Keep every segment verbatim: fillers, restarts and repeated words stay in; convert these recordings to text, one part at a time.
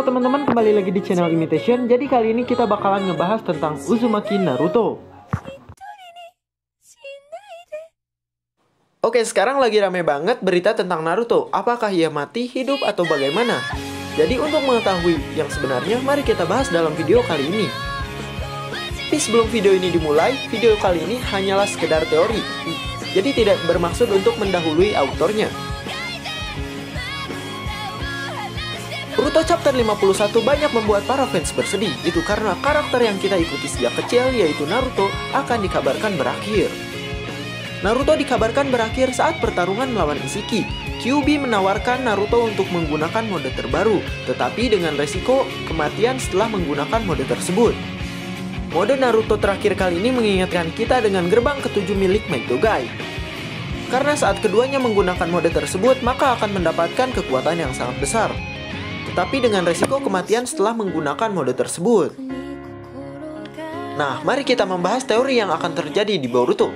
Halo teman-teman, kembali lagi di channel Imitation. Jadi kali ini kita bakalan ngebahas tentang Uzumaki Naruto. Oke, sekarang lagi rame banget berita tentang Naruto. Apakah ia mati, hidup, atau bagaimana? Jadi untuk mengetahui yang sebenarnya, mari kita bahas dalam video kali ini. Tapi sebelum video ini dimulai, video kali ini hanyalah sekedar teori. Jadi tidak bermaksud untuk mendahului autornya. Boruto Chapter lima puluh satu banyak membuat para fans bersedih. Itu karena karakter yang kita ikuti sejak kecil, yaitu Naruto, akan dikabarkan berakhir. Naruto dikabarkan berakhir saat pertarungan melawan Ishiki. Kyuubi menawarkan Naruto untuk menggunakan mode terbaru, tetapi dengan resiko kematian setelah menggunakan mode tersebut. Mode Naruto terakhir kali ini mengingatkan kita dengan gerbang ketujuh milik Might Dogai. Karena saat keduanya menggunakan mode tersebut, maka akan mendapatkan kekuatan yang sangat besar. Tetapi dengan resiko kematian setelah menggunakan mode tersebut. Nah, mari kita membahas teori yang akan terjadi di Boruto.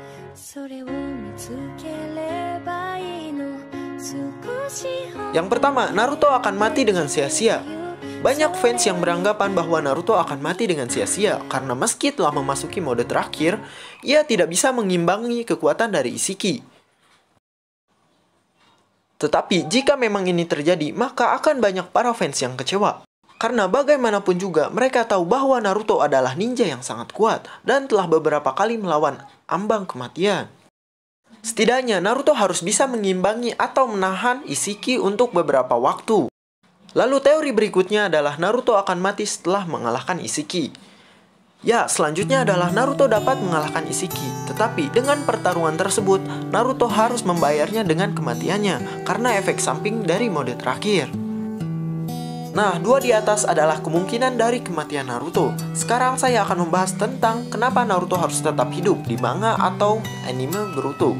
Yang pertama, Naruto akan mati dengan sia-sia. Banyak fans yang beranggapan bahwa Naruto akan mati dengan sia-sia karena meski telah memasuki mode terakhir, ia tidak bisa mengimbangi kekuatan dari Ishiki. Tetapi jika memang ini terjadi, maka akan banyak para fans yang kecewa. Karena bagaimanapun juga mereka tahu bahwa Naruto adalah ninja yang sangat kuat dan telah beberapa kali melawan ambang kematian. Setidaknya Naruto harus bisa mengimbangi atau menahan Ishiki untuk beberapa waktu. Lalu teori berikutnya adalah Naruto akan mati setelah mengalahkan Ishiki. Ya, selanjutnya adalah Naruto dapat mengalahkan Ishiki. Tetapi dengan pertarungan tersebut, Naruto harus membayarnya dengan kematiannya karena efek samping dari mode terakhir. Nah, dua di atas adalah kemungkinan dari kematian Naruto. Sekarang saya akan membahas tentang kenapa Naruto harus tetap hidup di manga atau anime Boruto.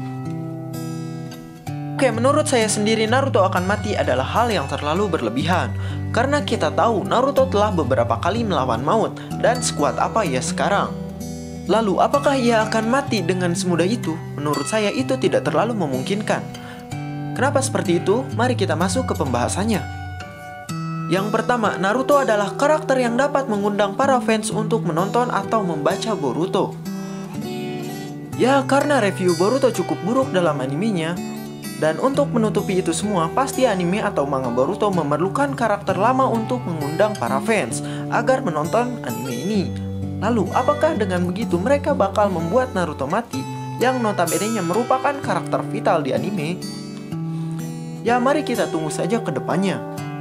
Oke, menurut saya sendiri Naruto akan mati adalah hal yang terlalu berlebihan. Karena kita tahu Naruto telah beberapa kali melawan maut dan sekuat apa ia sekarang. Lalu apakah ia akan mati dengan semudah itu? Menurut saya itu tidak terlalu memungkinkan. Kenapa seperti itu? Mari kita masuk ke pembahasannya. Yang pertama, Naruto adalah karakter yang dapat mengundang para fans untuk menonton atau membaca Boruto. Ya, karena review Boruto cukup buruk dalam animenya. Dan untuk menutupi itu semua, pasti anime atau manga Boruto memerlukan karakter lama untuk mengundang para fans agar menonton anime ini. Lalu, apakah dengan begitu mereka bakal membuat Naruto mati yang notabene-nya merupakan karakter vital di anime? Ya, mari kita tunggu saja ke depannya.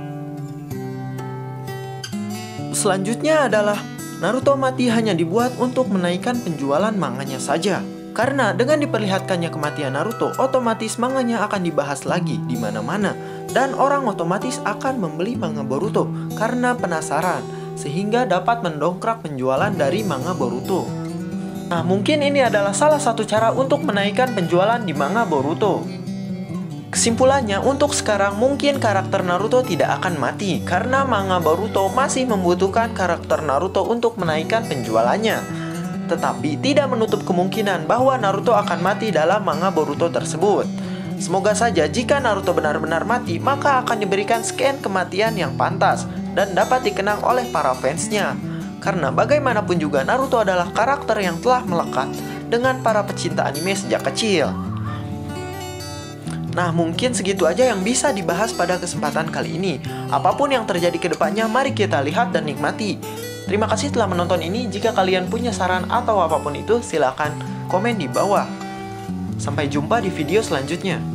Selanjutnya adalah Naruto mati hanya dibuat untuk menaikkan penjualan manganya saja. Karena dengan diperlihatkannya kematian Naruto, otomatis manganya akan dibahas lagi di mana-mana dan orang otomatis akan membeli manga Boruto karena penasaran, sehingga dapat mendongkrak penjualan dari manga Boruto. Nah, mungkin ini adalah salah satu cara untuk menaikkan penjualan di manga Boruto. Kesimpulannya, untuk sekarang mungkin karakter Naruto tidak akan mati karena manga Boruto masih membutuhkan karakter Naruto untuk menaikkan penjualannya. Tetapi tidak menutup kemungkinan bahwa Naruto akan mati dalam manga Boruto tersebut. Semoga saja jika Naruto benar-benar mati, maka akan diberikan scan kematian yang pantas dan dapat dikenang oleh para fansnya. Karena bagaimanapun juga Naruto adalah karakter yang telah melekat dengan para pecinta anime sejak kecil. Nah, mungkin segitu aja yang bisa dibahas pada kesempatan kali ini. Apapun yang terjadi ke depannya, mari kita lihat dan nikmati. Terima kasih telah menonton ini. Jika kalian punya saran atau apapun itu, silakan komen di bawah. Sampai jumpa di video selanjutnya.